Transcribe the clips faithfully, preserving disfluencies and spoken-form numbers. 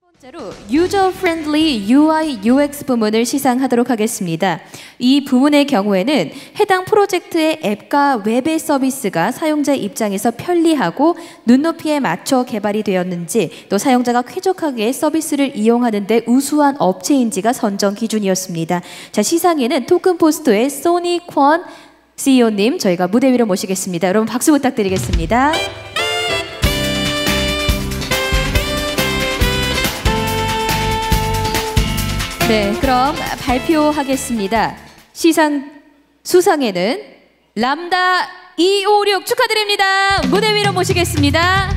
번째로 유저 프렌들리 유아이 유엑스 부문을 시상하도록 하겠습니다. 이 부문의 경우에는 해당 프로젝트의 앱과 웹의 서비스가 사용자 입장에서 편리하고 눈높이에 맞춰 개발이 되었는지, 또 사용자가 쾌적하게 서비스를 이용하는 데 우수한 업체인지가 선정 기준이었습니다. 자, 시상에는 토큰포스트의 소니 권 씨이오님 저희가 무대 위로 모시겠습니다. 여러분 박수 부탁드리겠습니다. 네, 그럼 발표하겠습니다. 시상 수상에는 람다 이오육 축하드립니다. 무대 위로 모시겠습니다.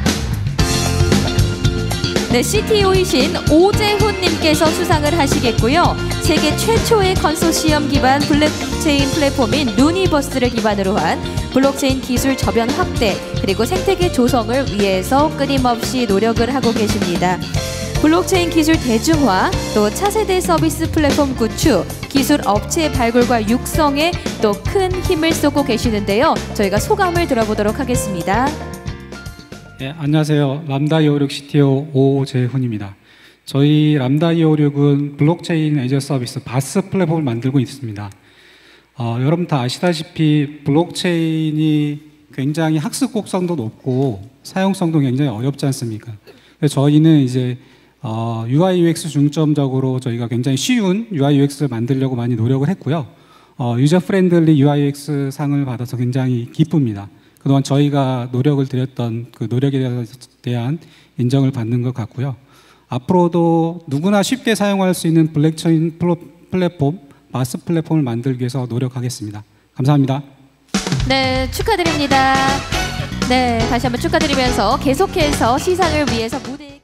네, 씨티오이신 오재훈님께서 수상을 하시겠고요. 세계 최초의 컨소시엄 기반 블록체인 플랫폼인 루니버스를 기반으로 한 블록체인 기술 저변 확대, 그리고 생태계 조성을 위해서 끊임없이 노력을 하고 계십니다. 블록체인 기술 대중화, 또 차세대 서비스 플랫폼 구축, 기술 업체 발굴과 육성에 또 큰 힘을 쏟고 계시는데요. 저희가 소감을 들어보도록 하겠습니다. 네, 안녕하세요. 람다 이오육 씨티오 오재훈입니다. 저희 람다 이오육은 블록체인 애저 서비스 바스 플랫폼을 만들고 있습니다. 어, 여러분 다 아시다시피 블록체인이 굉장히 학습 곡성도 높고 사용성도 굉장히 어렵지 않습니까? 그래서 저희는 이제 어, 유아이 유엑스 중점적으로 저희가 굉장히 쉬운 유아이 유엑스를 만들려고 많이 노력을 했고요. 어, 유저 프렌들리 유아이 유엑스 상을 받아서 굉장히 기쁩니다. 그동안 저희가 노력을 들였던 그 노력에 대한 인정을 받는 것 같고요. 앞으로도 누구나 쉽게 사용할 수 있는 블록체인 플랫폼, 바스 플랫폼을 만들기 위해서 노력하겠습니다. 감사합니다. 네, 축하드립니다. 네, 다시 한번 축하드리면서 계속해서 시상을 위해서 무대